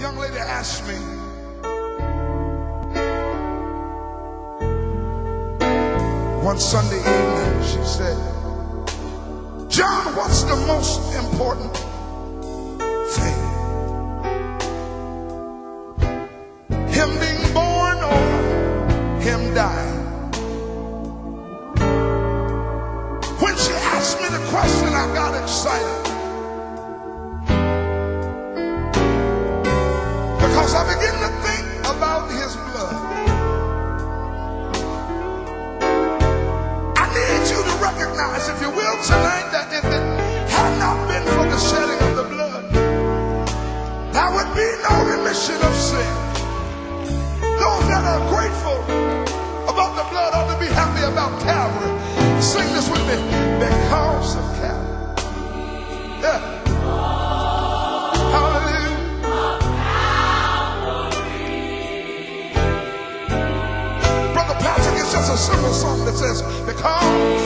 young lady asked me, one Sunday evening, she said, "John, what's the most important thing? Him being born or him dying?" When she asked me the question, I got excited, because I began to think about his blood. I need you to recognize, if you will, tonight, that if it had not been for the shedding of the blood, there would be no remission of sin. Those that are grateful about the blood ought to be happy about Calvary. Sing this with me. Because of Calvary. Yeah. Hallelujah. Brother Patrick, it's just a simple song that says, because